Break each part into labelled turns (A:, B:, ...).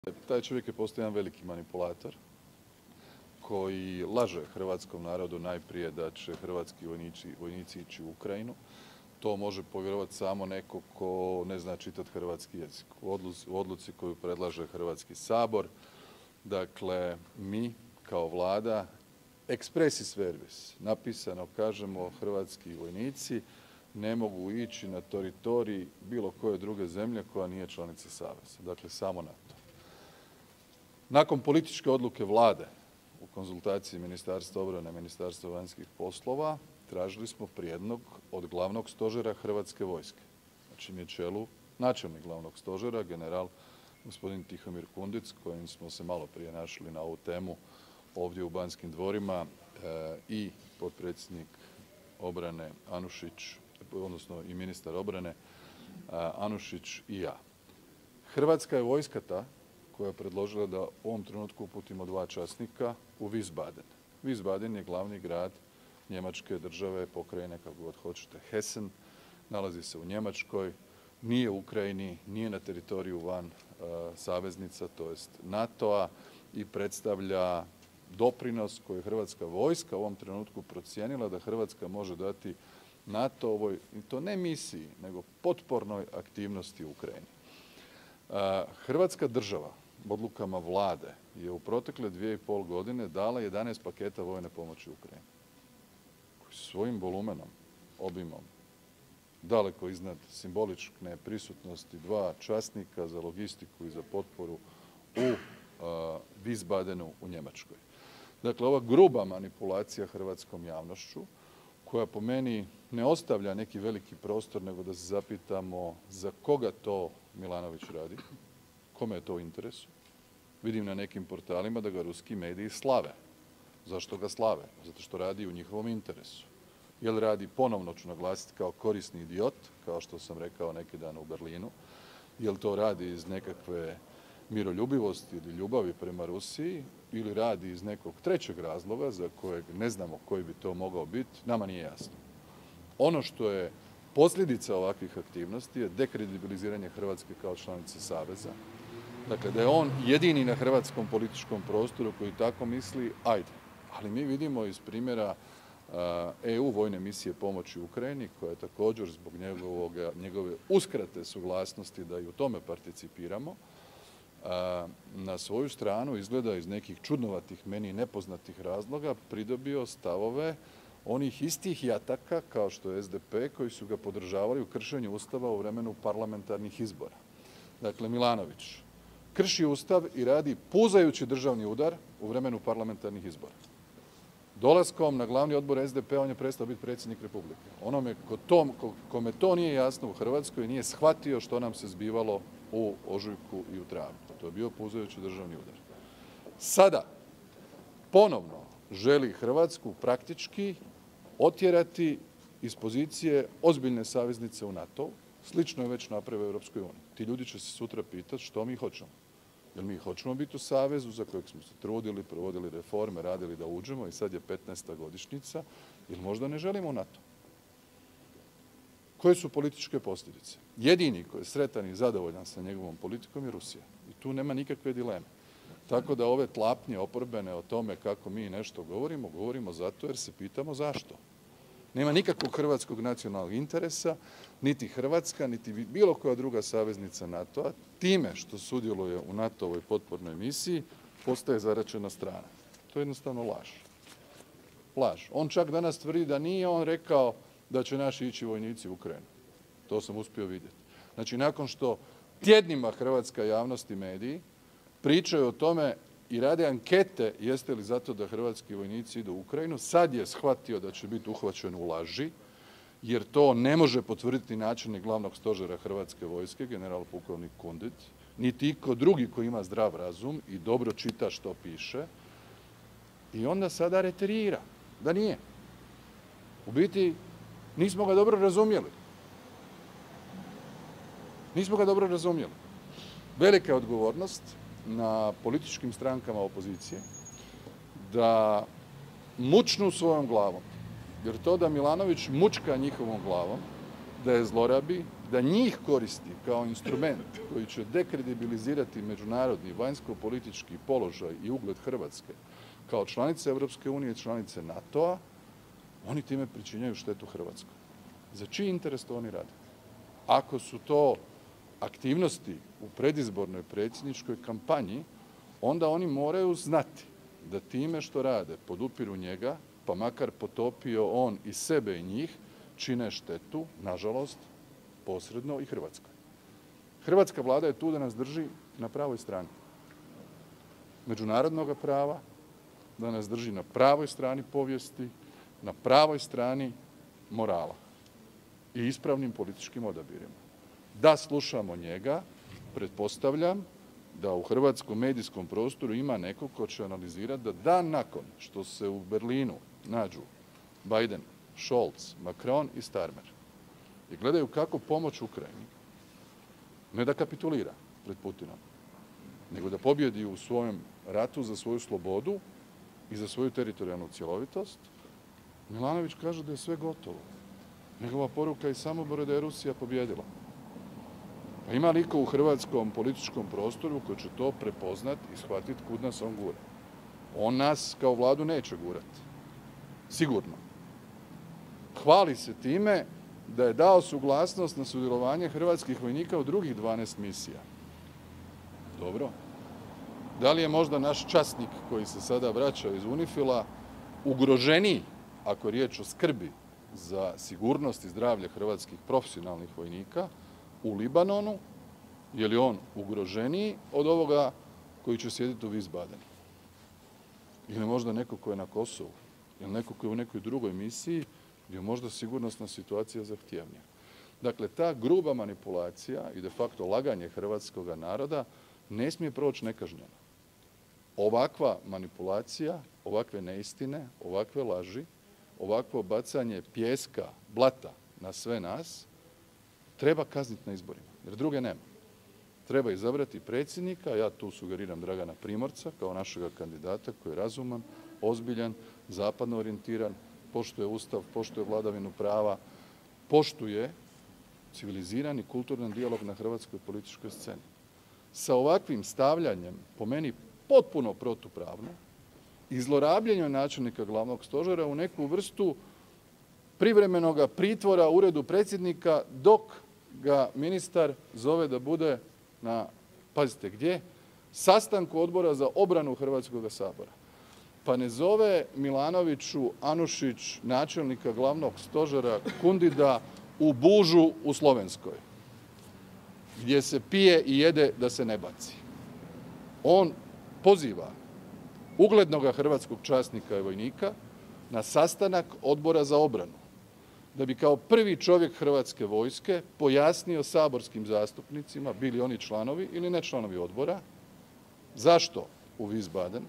A: Taj čovjek je postao jedan veliki manipulator koji laže hrvatskom narodu najprije da će hrvatski vojnici ići u Ukrajinu. To može povjerovati samo neko ko ne zna čitati hrvatski jezik. U odluci koju predlaže Hrvatski sabor, dakle, mi kao Vlada expressis verbis napisano kažemo hrvatski vojnici ne mogu ići na teritorij bilo koje druge zemlje koja nije članica saveza. Dakle, samo NATO. Nakon političke odluke Vlade u konzultaciji Ministarstva obrane i Ministarstva vanjskih poslova tražili smo prijedlog od glavnog stožera Hrvatske vojske. Znači na čelu načelnik glavnog stožera, general gospodin Tihomir Kundic, s kojim smo se malo prije našli na ovu temu ovdje u Banskim dvorima, i potpredsjednik obrane Anušić, odnosno i ministar obrane Anušić i ja. Hrvatska je vojska ta koja je predložila da u ovom trenutku uputimo 2 časnika u Wiesbaden. Wiesbaden je glavni grad Njemačke države, pokrajine, kako god hoćete, Hessen, nalazi se u Njemačkoj, nije u Ukrajini, nije na teritoriju van saveznica, to jest NATO-a, i predstavlja doprinos koji je Hrvatska vojska u ovom trenutku procijenila da Hrvatska može dati NATO-ovoj, i to ne misiji, nego potpornoj aktivnosti u Ukrajini. Hrvatska država odlukama Vlade je u protekle 2,5 godine dala 11 paketa vojne pomoći Ukrajini, koji svojim volumenom, obimom, daleko iznad simbolične prisutnosti 2 časnika za logistiku i za potporu u Wiesbadenu u Njemačkoj. Dakle, ova gruba manipulacija hrvatskom javnošću, koja po meni ne ostavlja neki veliki prostor, nego da se zapitamo za koga to Milanović radi, kome je to u interesu. Vidim na nekim portalima da ga ruski mediji slave. Zašto ga slave? Zato što radi u njihovom interesu. Jel radi, ponovno ću naglasiti, kao korisni idiot, kao što sam rekao neki dan u Berlinu, jel to radi iz nekakve miroljubivosti ili ljubavi prema Rusiji, ili radi iz nekog trećeg razloga za kojeg ne znamo koji bi to mogao biti, nama nije jasno. Ono što je posljedica ovakvih aktivnosti je dekredibiliziranje Hrvatske kao članice saveza. Dakle, da je on jedini na hrvatskom političkom prostoru koji tako misli, ajde. Ali mi vidimo iz primjera EU vojne misije pomoći Ukrajini, koja je također zbog njegove uskrate suglasnosti da i u tome participiramo, na svoju stranu izgleda iz nekih čudnovatih, meni nepoznatih razloga pridobio stavove onih istih jataka kao što je SDP, koji su ga podržavali u kršenju Ustava u vremenu parlamentarnih izbora. Dakle, Milanović krši Ustav i radi puzajući državni udar u vremenu parlamentarnih izbora. Dolaskom na glavni odbor SDP on je prestao biti predsjednik Republike. Onome kome to nije jasno u Hrvatskoj nije shvatio što nam se zbivalo u ožujku i u travnju. To je bio puzajući državni udar. Sada ponovno želi Hrvatsku praktički otjerati iz pozicije ozbiljne saveznice u NATO. Slično je već napravio u Europskoj uniji. Ti ljudi će se sutra pitati što mi hoćemo. Jer mi hoćemo biti u savezu za kojeg smo se trudili, provodili reforme, radili da uđemo i sad je 15. godišnjica, ili možda ne želimo u NATO. Koje su političke posljedice? Jedini koji je sretan i zadovoljan sa njegovom politikom je Rusija. I tu nema nikakve dileme. Tako da ove tlapnje oporbene o tome kako mi nešto govorimo zato jer se pitamo zašto. Nema nikakvog hrvatskog nacionalnog interesa, niti Hrvatska, niti bilo koja druga saveznica NATO-a, time što sudjeluje u NATO-ovoj potpornoj misiji, postaje zaraćena strana. To je jednostavno laž. Laž. On čak danas tvrdi da nije on rekao da će naši ići vojnici u Ukrajinu. To sam uspio vidjeti. Znači, nakon što tjednima hrvatska javnost i mediji pričaju o tome i rade ankete jeste li zato da hrvatski vojnici idu u Ukrajinu, sad je shvatio da će biti uhvaćen u laži, jer to ne može potvrditi načelnik glavnog stožera Hrvatske vojske, general pukovnik Kundic, niti itko drugi koji ima zdrav razum i dobro čita što piše, i onda sada reterira da nije. U biti nismo ga dobro razumjeli. Nismo ga dobro razumjeli. Velika je odgovornost na političkim strankama opozicije da mučnu svojom glavom. Jer to da Milanović mučka njihovom glavom, da je zlorabi, da njih koristi kao instrument koji će dekredibilizirati međunarodni vanjsko-politički položaj i ugled Hrvatske kao članice Europske unije i članice NATO-a, oni time pričinjaju štetu Hrvatskoj. Za čiji interes to oni rade? Ako su to aktivnosti u predizbornoj predsjedničkoj kampanji, onda oni moraju znati da time što rade podupiru njega, pa makar potopio on i sebe i njih, čine štetu, nažalost, posredno i Hrvatskoj. Hrvatska vlada je tu da nas drži na pravoj strani međunarodnog prava, da nas drži na pravoj strani povijesti, na pravoj strani morala i ispravnim političkim odabirima. Da slušamo njega, pretpostavljam da u hrvatskom medijskom prostoru ima neko ko će analizirati da dan nakon što se u Berlinu nađu Biden, Scholz, Macron i Starmer i gledaju kako pomoć Ukrajini, ne da kapitulira pred Putinom, nego da pobjedi u svojem ratu za svoju slobodu i za svoju teritorijalnu cjelovitost, Milanović kaže da je sve gotovo. Njegova poruka je Samoboru da je Rusija pobjedila. Pa ima li u hrvatskom političkom prostoru koji će to prepoznati i shvatiti kud nas on gura? On nas kao vladu neće gurati. Sigurno. Hvali se time da je dao suglasnost na sudjelovanje hrvatskih vojnika u drugih 12 misija. Dobro. Da li je možda naš časnik koji se sada vraća iz UNIFIL-a ugroženiji, ako je riječ o skrbi za sigurnost i zdravlje hrvatskih profesionalnih vojnika u Libanonu, je li on ugroženiji od ovoga koji će sjediti u Wiesbadenu? Ili možda neko ko je na Kosovu, ili neko ko je u nekoj drugoj misiji gdje je možda sigurnosna situacija zahtjevnija. Dakle, ta gruba manipulacija i de facto laganje hrvatskog naroda ne smije proći nekažnjeno. Ovakva manipulacija, ovakve neistine, ovakve laži, ovakvo bacanje pijeska, blata na sve nas, treba kazniti na izborima, jer druge nema. Treba izabrati predsjednika, ja tu sugeriram Dragana Primorca kao našega kandidata koji je razuman, ozbiljan, zapadno orijentiran, poštuje Ustav, poštuje vladavinu prava, poštuje civilizirani kulturan dijalog na hrvatskoj političkoj sceni. Sa ovakvim stavljanjem, po meni potpuno protupravno, i zlorabljenjem načelnika glavnog stožera u neku vrstu privremenoga pritvora u uredu predsjednika dok ga ministar zove da bude na, pazite gdje, sastanku Odbora za obranu Hrvatskog sabora. Pa ne zove Milanoviću Anušić, načelnika glavnog stožera Kundida, u Bužu u Slovenskoj, gdje se pije i jede da se ne baci. On poziva uglednog hrvatskog časnika i vojnika na sastanak Odbora za obranu, da bi kao prvi čovjek Hrvatske vojske pojasnio saborskim zastupnicima, bili oni članovi ili ne članovi odbora, zašto u Wiesbaden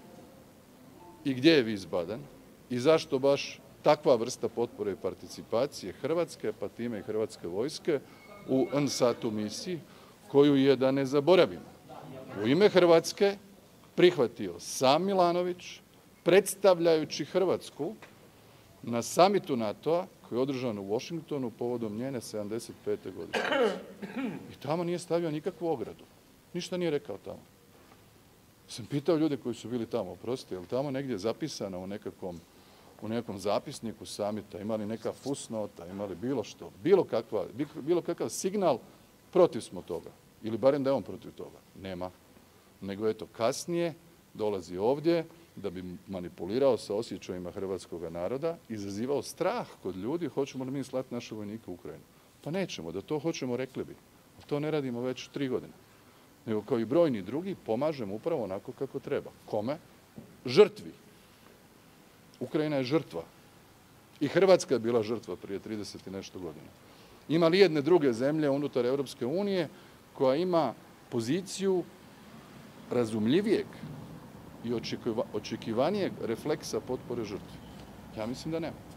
A: i gdje je Wiesbaden i zašto baš takva vrsta potpore i participacije Hrvatske, pa time i Hrvatske vojske u NSATU misiji, koju je, da ne zaboravimo, u ime Hrvatske prihvatio sam Milanović, predstavljajući Hrvatsku na samitu NATO-a koji je održan u Washingtonu povodom njene 75. godišnjice. I tamo nije stavio nikakvu ogradu. Ništa nije rekao tamo. Sam pitao ljude koji su bili tamo, oprostite, je li tamo negdje zapisano u nekom zapisniku samita, ima li neka fusnota, ima li bilo što, bilo kakav signal, protiv smo toga. Ili barem da je on protiv toga. Nema. Nego eto kasnije dolazi ovdje da bi manipulirao sa osjećajima hrvatskog naroda, izazivao strah kod ljudi, hoćemo li mi slati naše vojnike u Ukrajinu. Pa nećemo, da to hoćemo rekli bi. A to ne radimo već 3 godine. Nego kao i brojni drugi pomažemo upravo onako kako treba. Kome? Žrtvi. Ukrajina je žrtva. I Hrvatska je bila žrtva prije 30 i nešto godina. Ima li jedne druge zemlje unutar Europske unije koja ima poziciju razumljivijeg i očekivanijeg refleksa potpore žrtvi? Ja mislim da nema.